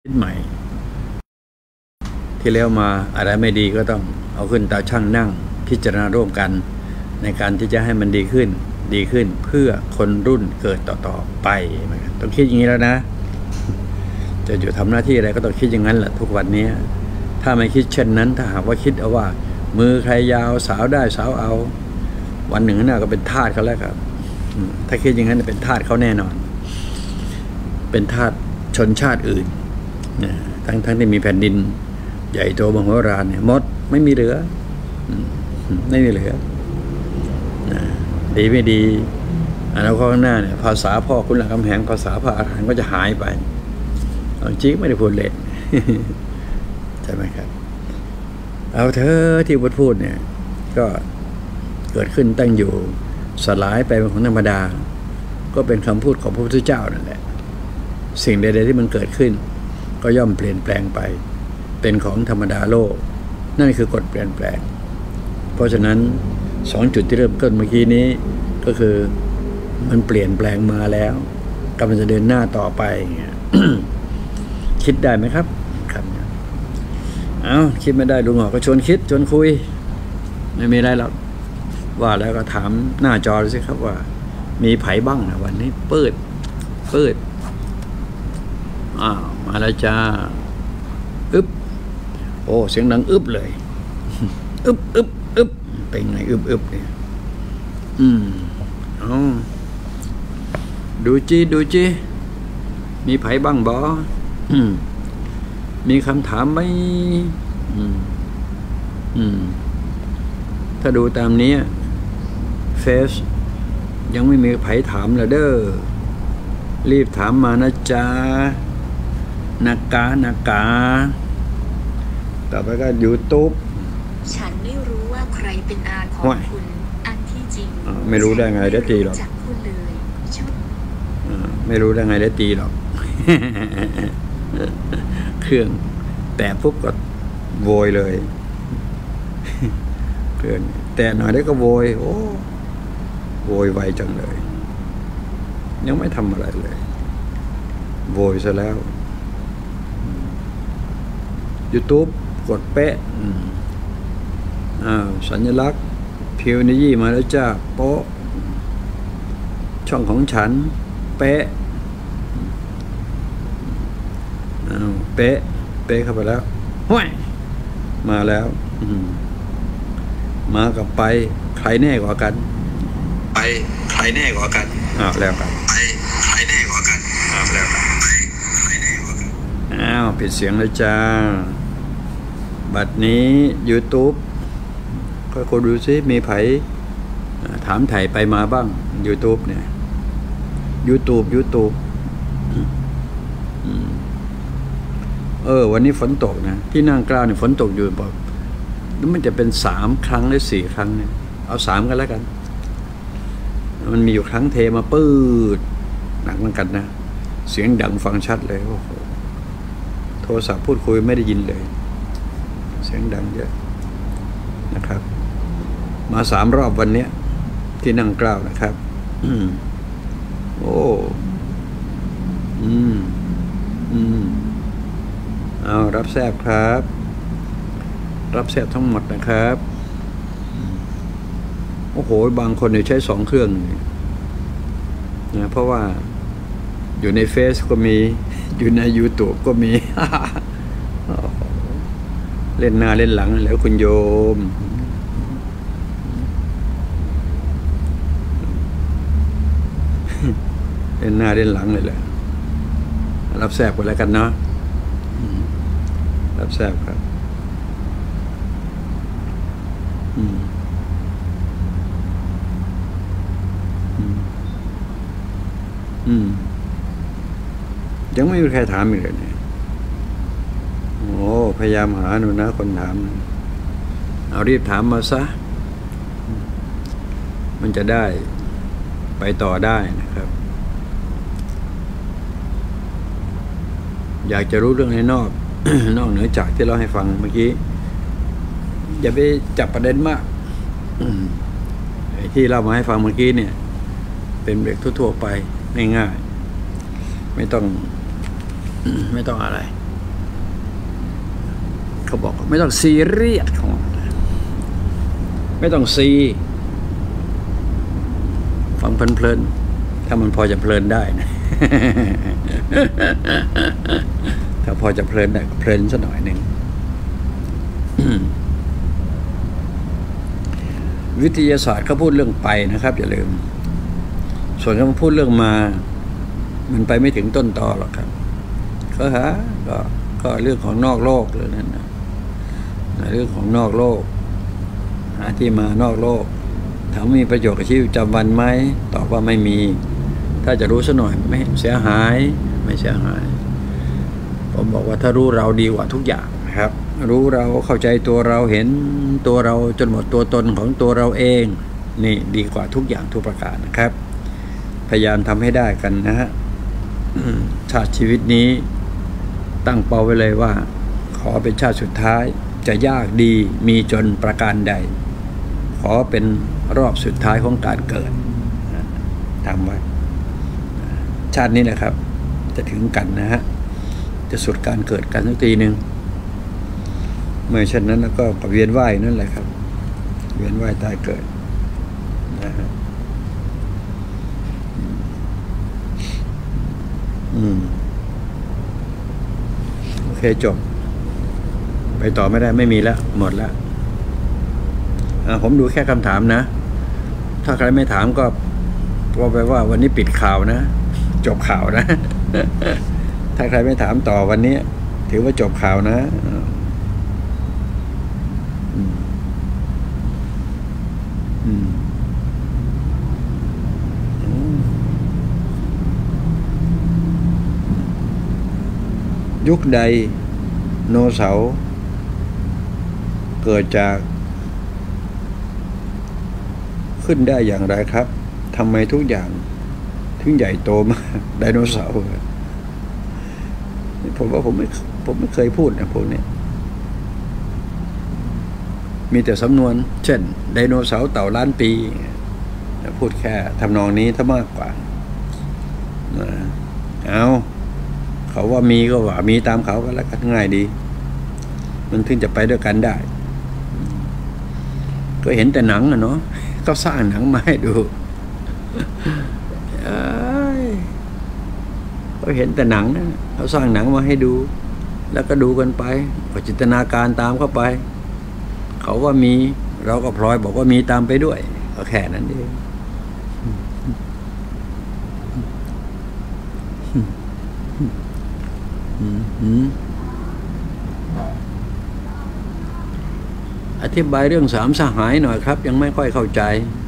คิดใหม่ที่แล้วมาอะไรไม่ดีก็ต้องเอาขึ้นตาช่างนั่งพิจารณาร่วมกันในการที่จะให้มันดีขึ้นเพื่อคนรุ่นเกิดต่อไปต้องคิดอย่างนี้แล้วนะจะอยู่ทำหน้าที่อะไรก็ต้องคิดอย่างนั้นแหละทุกวันนี้ถ้าไม่คิดเช่นนั้นถ้าหากว่าคิดเอาว่ามือใครยาวสาวได้สาวเอาวันหนึ่งน่ะก็เป็นทาสเขาแล้วครับถ้าคิดอย่างนั้นเป็นทาสเขาแน่นอนเป็นทาสชนชาติอื่นทั้งที่มีแผ่นดินใหญ่โตมโหฬารเนี่ยหมดไม่มีเหลือไม่มีเหลือดีไม่ดีแล้วข้างหน้าเนี่ยภาษาพ่อคุณหลังกำแหงภาษาพระอรหันต์ก็จะหายไปจริงไม่ได้พูดเล่นใช่ไหมครับเอาเธอที่พูดเนี่ยก็เกิดขึ้นตั้งอยู่สลายไปเป็นของธรรมดาก็เป็นคำพูดของพระพุทธเจ้านั่นแหละสิ่งใดๆที่มันเกิดขึ้นก็ย่อมเปลี่ยนแปลงไปเป็นของธรรมดาโลกนั่นคือกฎเปลี่ยนแปลงเพราะฉะนั้น2 จุดที่เริ่มต้นเมื่อกี้นี้ก็คือมันเปลี่ยนแปลงมาแล้วกำลังจะเดินหน้าต่อไป คิดได้ไหมครับคิดไม่ได้ลุงหงอก็ชวนคิดชวนคุยไม่มีอะไรหรอกว่าแล้วก็ถามหน้าจอเลยสิครับว่ามีไผบ้างนะวันนี้เปิดมาแล้วจ้าอึ๊บโอ้เสียงดังอึ๊บเลยอึ๊บเป็นไงอึ๊บเนี่ยดูจีมีไผบ้างบ่มีคำถามไหมถ้าดูตามนี้เฟซยังไม่มีไผถามเลยเด้อรีบถามมานะจ๊ะนากาต่อไปก็ YouTube ฉันไม่รู้ว่าใครเป็นอาของคุณอันที่จริงไม่รู้ได้ไงได้ตีหรอกไม่รู้ได้ไงได้ตีหรอก เครื่องแต่ปุ๊บก็โวยเลยเครื่องแต่หน่อยได้ก็โวยโวยไวจังเลยยังไม่ทำอะไรเลยโวยซะแล้ว YouTube กดเป๊ะสัญลักษณ์พิวนิยี่มาแล้วจ้าโป๊ะช่องของฉันเป๊ะเป๊ะเข้าไปแล้วห้วยมาแล้วมากับไปใครแน่กว่ากันไปใครแน่กว่ากันแล้วกันไปใครแน่กว่ากันแล้วกันไปใครแน่กว่ากันปิดเสียงเลยจ้าบัดนี้ YouTube ค่อยคนดูซิมีไผถามไถ่ไปมาบ้าง YouTube เนี่ย YouTube วันนี้ฝนตกนะที่นั่งกล้าวเนี่ยฝนตกอยู่บอกมันจะเป็น3 ครั้งหรือ4 ครั้งเนี่ยเอา3กันแล้วกันมันมีอยู่ครั้งเทมาปื๊ดหนักเหมือนกันนะเสียงดังฟังชัดเลยโอ้โหโทรศัพท์พูดคุยไม่ได้ยินเลยเสียงดังเยอะนะครับมา3 รอบวันนี้ที่นั่งกล้าวนะครับโอ้เอารับแซ่บครับรับแซ่บทั้งหมดนะครับโอ้โหบางคนเนี่ยใช้2 เครื่องนะเพราะว่าอยู่ในเฟซก็มีอยู่ใน YouTube ก็มี เล่นหน้าเล่นหลังแล้วคุณโยมเล่นหน้าเล่นหลังเลยแหละรับแซ่บไปแล้วกันเนาะรับแซ่บครับยังไม่มีใครถามอีกเลยเนี่ยโอ้พยายามหาหนูนะคนถามเอารีบถามมาซะมันจะได้ไปต่อได้นะครับอยากจะรู้เรื่องในนอก นอกเหนือจากที่เราให้ฟังเมื่อกี้อย่าไปจับประเด็นมากไอ้ที่เรามาให้ฟังเมื่อกี้เนี่ยเป็นเรื่องทั่วๆไปง่ายๆไม่ต้องอะไรเขาบอกไม่ต้องซีเรียสของไม่ต้องซีฟังเพลินๆถ้ามันพอจะเพลินได้นะ ถ้าพอจะเพลินได้เพลินสักหน่อยหนึ่ง วิทยาศาสตร์เขาพูดเรื่องไปนะครับอย่าลืมส่วนเขาพูดเรื่องมามันไปไม่ถึงต้นตอหรอกครับก็ก็เรื่องของนอกโลกเลยนั่นนะเรื่องของนอกโลกหาที่มานอกโลกถามมีประโยชน์กับชีวิตประจำวันไหมตอบว่าไม่มีถ้าจะรู้ซะหน่อยไม่เสียหายไม่เสียหายผมบอกว่าถ้ารู้เราดีกว่าทุกอย่างนะครับรู้เราเข้าใจตัวเราเห็นตัวเราจนหมดตัวตนของตัวเราเองนี่ดีกว่าทุกอย่างทุกประการนะครับพยายามทำให้ได้กันนะฮะ ชาติชีวิตนี้ตั้งเป้าไว้เลยว่าขอเป็นชาติสุดท้ายจะยากดีมีจนประการใดขอเป็นรอบสุดท้ายของการเกิดทำไว้ชาตินี้แหละครับจะถึงกันนะฮะจะสุดการเกิดกันสักทีหนึ่งเมื่อเช่นนั้นแล้วก็เวียนว่ายนั่นแหละครับเวียนว่ายตายเกิดนะฮะโอเคจบไปต่อไม่ได้ไม่มีแล้วหมดแล้วผมดูแค่คำถามนะถ้าใครไม่ถามก็แปลว่าวันนี้ปิดข่าวนะจบข่าวนะ ถ้าใครไม่ถามต่อวันนี้ถือว่าจบข่าวนะยุคใดโนเสาร์เกิดจากขึ้นได้อย่างไรครับทำไมทุกอย่างถึงใหญ่โตมากไดโนเสาร์ผมว่าผมไม่เคยพูดนะพวกนี้มีแต่สำนวนเช่นไดโนเสาร์เต่าล้านปีพูดแค่ทำนองนี้ถ้ามากกว่าเขาว่ามีก็ว่ามีตามเขาก็แล้วกันง่ายดีมันถึงจะไปด้วยกันได้ก็เห็นแต่หนังอะเนาะก็สร้างหนังมาให้ดูก็เห็นแต่หนังนะเขาสร้างหนังมาให้ดูแล้วก็ดูกันไปก็จินตนาการตามเข้าไปเขาว่ามีเราก็พลอยบอกว่ามีตามไปด้วยก็แค่นั้นเองอธิบายเรื่องสามสหายหน่อยครับยังไม่ค่อยเข้าใจ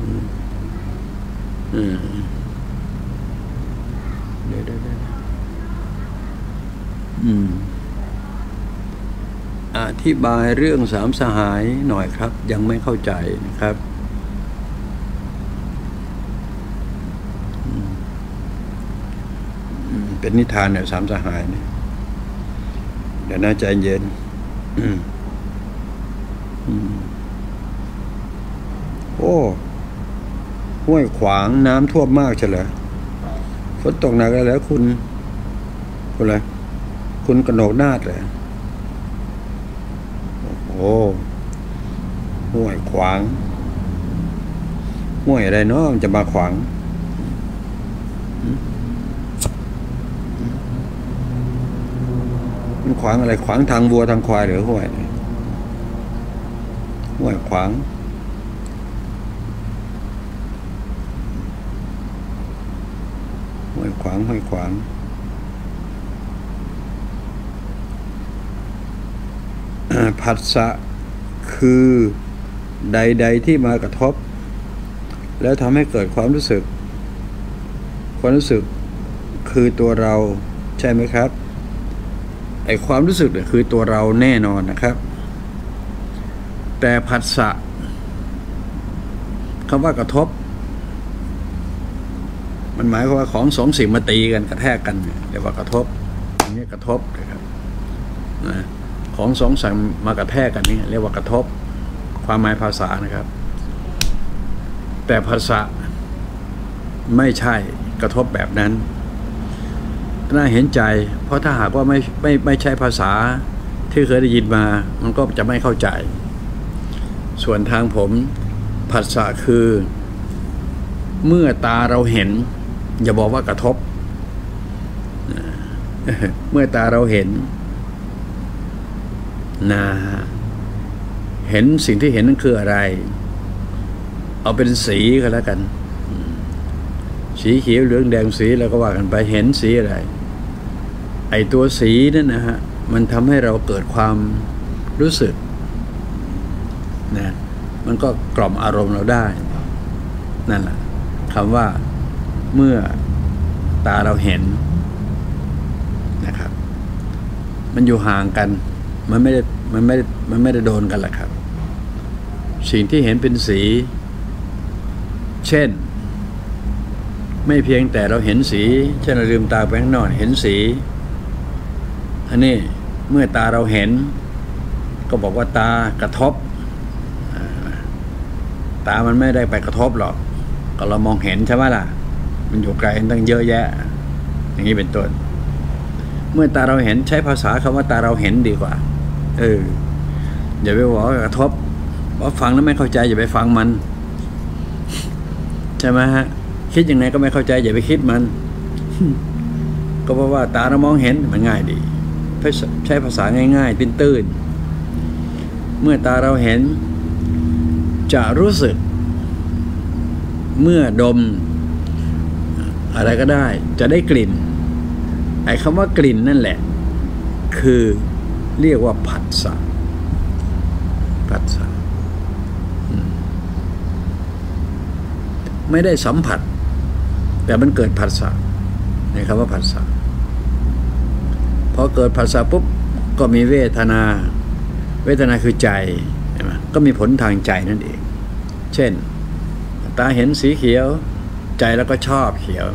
อธิบายเรื่องสามสหายหน่อยครับยังไม่เข้าใจนะครับเป็นนิทานเนี่ยสามสหายเนี่ยเดี๋ยวน่าใจเย็นโอ้ห้วยขวางน้ำท่วมมากใช่เหรอฝนตกหนักแล้วคุณอะไรคุณกนกนาฏเลยโอ้ห้วยขวางห้วยอะไรเนาะมันจะมาขวางมันขวางอะไรขวางทางวัวทางควายหรือห้วยขวางห้วยขวางผัสสะคือใดๆที่มากระทบแล้วทำให้เกิดความรู้สึกคือตัวเราใช่ไหมครับไอ้ความรู้สึกเนี่ยคือตัวเราแน่นอนนะครับแต่ผัสสะคำว่ากระทบมันหมายความว่าของสองสิ่งมาตีกันกระแทกกันเรียกว่ากระทบอันนี้กระทบนะครับของสองสิ่งมากระแทกกันนี่เรียกว่ากระทบความหมายภาษานะครับแต่ภาษาไม่ใช่กระทบแบบนั้นน่าเห็นใจเพราะถ้าหากว่าไม่ใช่ภาษาเทที่เคยได้ยินมามันก็จะไม่เข้าใจส่วนทางผมผัสสะคือเมื่อตาเราเห็นอย่าบอกว่ากระทบเมื่อตาเราเห็นเห็นสิ่งที่เห็นนั่นคืออะไรเอาเป็นสีก็แล้วกันสีเขียวเหลืองแดงสีแล้วก็ว่ากันไปเห็นสีอะไรไอตัวสีนั่นนะฮะมันทำให้เราเกิดความรู้สึกนะมันก็กล่อมอารมณ์เราได้นั่นแหละคำว่าเมื่อตาเราเห็นนะครับมันอยู่ห่างกันมันไม่ได้โดนกันแหละครับสิ่งที่เห็นเป็นสีเช่นไม่เพียงแต่เราเห็นสีเช่นเราลืมตาไปข้างนอกเห็นสีอันนี้เมื่อตาเราเห็นก็บอกว่าตากระทบตามันไม่ได้ไปกระทบหรอกก็เรามองเห็นใช่ไหมล่ะมันอยู่ไกลตั้งเยอะแยะอย่างนี้เป็นต้นเมื่อตาเราเห็นใช้ภาษาคำว่าตาเราเห็นดีกว่าอย่าไปบอกว่ากระทบเพราะฟังแล้วไม่เข้าใจอย่าไปฟังมันใช่ไหมฮะคิดยังไงก็ไม่เข้าใจอย่าไปคิดมันก็เพราะว่าตาเรามองเห็นมันง่ายดีใช้ภาษาง่ายๆตื้นๆเมื่อตาเราเห็นจะรู้สึกเมื่อดมอะไรก็ได้จะได้กลิ่นไอ้คำว่ากลิ่นนั่นแหละคือเรียกว่าผัสสะไม่ได้สัมผัสแต่มันเกิดผัสสะในคำว่าผัสสะพอเกิดผัสสะปุ๊บก็มีเวทนาคือใจใช่ไหมก็มีผลทางใจนั่นเองเช่นตาเห็นสีเขียวใจแล้วก็ชอบเขียว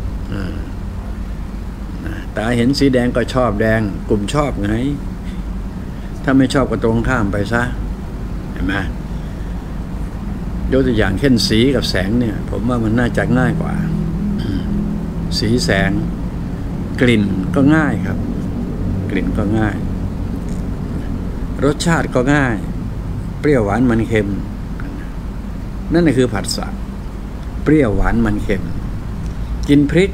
ตาเห็นสีแดงก็ชอบแดงกลุ่มชอบไงถ้าไม่ชอบก็ตรงข้ามไปซะเห็นไหมยกตัวอย่างเช่นสีกับแสงเนี่ยผมว่ามันน่าจะง่ายกว่าสีแสงกลิ่นก็ง่ายครับกลิ่นก็ง่ายรสชาติก็ง่ายเปรี้ยวหวานมันเค็มนั่นคือผัสสะเปรี้ยวหวานมันเค็มกินพริก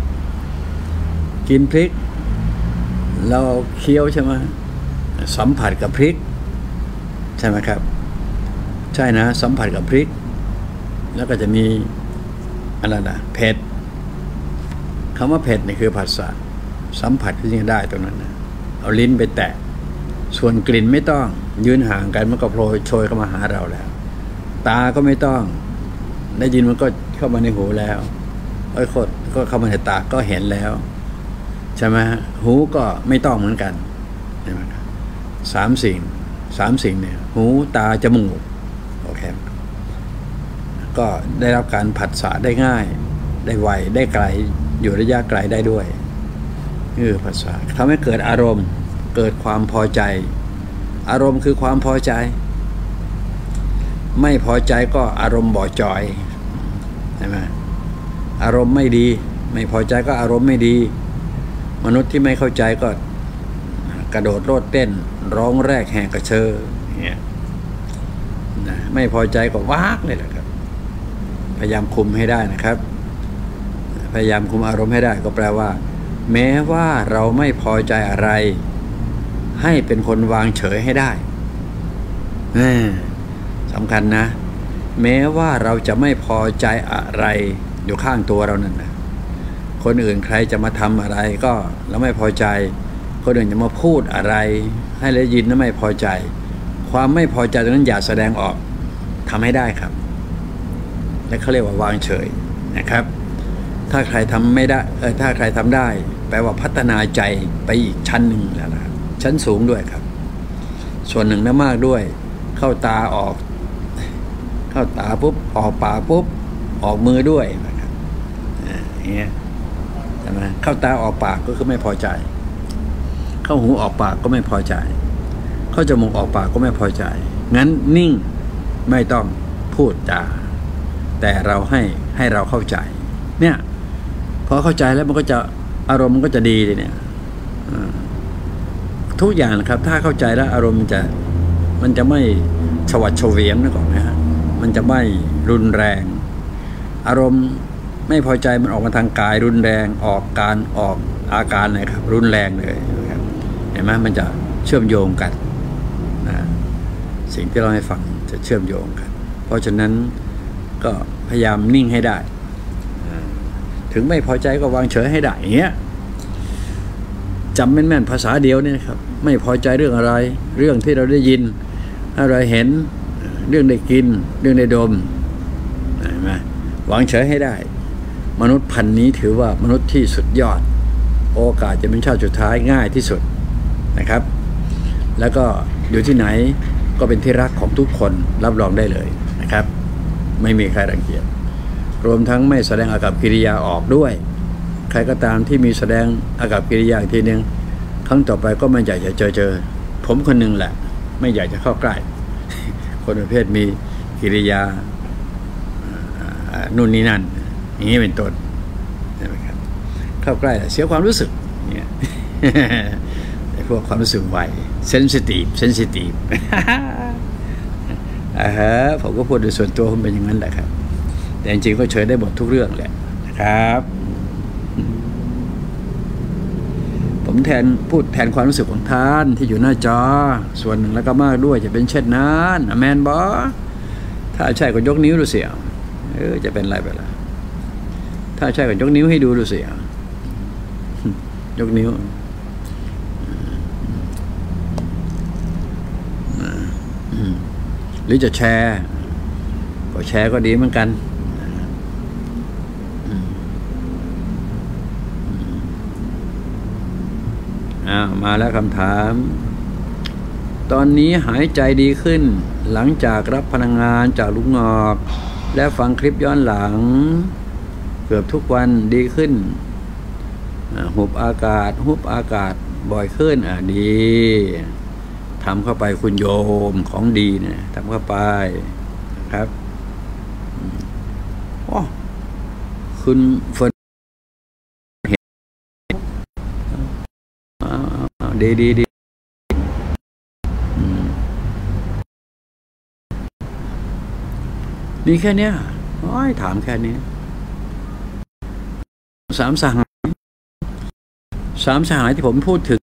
เราเคี้ยวใช่ไหมสัมผัสกับพริกใช่ไหมครับใช่นะสัมผัสกับพริกแล้วก็จะมีอะไรนะเผ็ดคำว่าเผ็ดนี่คือผัสสะสัมผัสก็ยังได้ตรงนั้นนะเอาลิ้นไปแตะส่วนกลิ่นไม่ต้องยืนห่างกันมันก็โชยเข้ามาหาเราแล้วตาก็ไม่ต้องได้ยินมันก็เข้ามาในหูแล้วก็เข้ามาในตาก็เห็นแล้วใช่ไหมหูก็ไม่ต้องเหมือนกันใช่ไหมครับสามสิ่งเนี่ยหูตาจมูกโอเคก็ได้รับการผัสสะได้ง่ายได้ไวได้ไกลอยู่ระยะไกลได้ด้วยผัสสะทำให้เกิดอารมณ์เกิดความพอใจอารมณ์คือความพอใจไม่พอใจก็อารมณ์บ่จอยใช่ไหมอารมณ์ไม่ดีไม่พอใจก็อารมณ์ไม่ดีมนุษย์ที่ไม่เข้าใจก็กระโดดโลดเต้นร้องแรกแหกกระเชอเนี่ยไม่พอใจก็วากเลยแหละครับพยายามคุมให้ได้นะครับพยายามคุมอารมณ์ให้ได้ก็แปลว่าแม้ว่าเราไม่พอใจอะไรให้เป็นคนวางเฉยให้ได้สำคัญนะแม้ว่าเราจะไม่พอใจอะไรอยู่ข้างตัวเรานั่นนะคนอื่นใครจะมาทำอะไรก็เราไม่พอใจคนอื่นจะมาพูดอะไรให้เรายินแล้วไม่พอใจความไม่พอใจตรงนั้นอย่าแสดงออกทำให้ได้ครับและเขาเรียกว่าวางเฉยนะครับถ้าใครทำไม่ได้ถ้าใครทำได้แปลว่าพัฒนาใจไปอีกชั้นหนึ่งแล้วนะครับชั้นสูงด้วยครับส่วนหนึ่งนะมากด้วยเข้าตาออกเข้าตาปุ๊บออกปากปุ๊บออกมือด้วยนะครับอย่างเงี้ยใช่ไหมเข้าตาออกปากก็คือไม่พอใจเข้าหูออกปากก็ไม่พอใจเข้าจมูกออกปากก็ไม่พอใจงั้นนิ่งไม่ต้องพูดจาแต่เราให้เราเข้าใจเนี่ยพอเข้าใจแล้วมันก็จะอารมณ์มันก็จะดีเลยเนี่ยทุกอย่างนะครับถ้าเข้าใจแล้วอารมณ์มันจะไม่ฉวัดเฉวียงนะก่อนนะฮะมันจะไม่รุนแรงอารมณ์ไม่พอใจมันออกมาทางกายรุนแรงออกอาการเลยครับรุนแรงเลยครับเห็นไหมมันจะเชื่อมโยงกันนะสิ่งที่เราให้ฟังจะเชื่อมโยงกันเพราะฉะนั้นก็พยายามนิ่งให้ได้ถึงไม่พอใจก็วางเฉยให้ได้อย่างเงี้ยจำแม่นๆภาษาเดียวเนี่ยครับไม่พอใจเรื่องอะไรเรื่องที่เราได้ยินอะไรเห็นเรื่องได้กินเรื่องได้ดมเห็นไหมวางเฉยให้ได้มนุษย์พันธุ์นี้ถือว่ามนุษย์ที่สุดยอดโอกาสจะเป็นชาติสุดท้ายง่ายที่สุดนะครับแล้วก็อยู่ที่ไหนก็เป็นที่รักของทุกคนรับรองได้เลยนะครับไม่มีใครรังเกียจรวมทั้งไม่แสดงอากัปกิริยาออกด้วยใครก็ตามที่มีแสดงอากัปกิริยาทีนึงครั้งต่อไปก็ไม่อยากจะเจอผมคนหนึ่งแหละไม่อยากจะเข้าใกล้คนประเภทมีกิริยานู่นนี่นั่นอย่างนี้เป็นต้นใช่ไหมครับเข้าใกล้เสียความรู้สึกเนี่ยพวกความรู้สึกไวเซนซิทีฟผมก็พูดโดยส่วนตัวผมเป็นอย่างนั้นแหละครับแต่จริงๆก็เฉยได้หมดทุกเรื่องแหละนะครับผมพูดแทนความรู้สึกของท่านที่อยู่หน้าจอส่วนหนึ่งแล้วก็มากด้วยจะเป็นเช่นนั้นแมนบอถ้าใช่ก็ยกนิ้วดูเสียจะเป็นไรไปล่ะถ้าใช่ก็ยกนิ้วให้ดูเสียยกนิ้วหรือจะแชร์ก็แชร์ก็ดีเหมือนกันมาแล้วคำถามตอนนี้หายใจดีขึ้นหลังจากรับพลังงานจากลุงงอกและฟังคลิปย้อนหลังเกือบทุกวันดีขึ้นหุบอากาศบ่อยขึ้นดีทำเข้าไปคุณโยมของดีเนี่ยทำเข้าไปครับคุณเฟิร์นดีมีแค่เนี้ยถามแค่นี้สามสหายที่ผมพูดถึง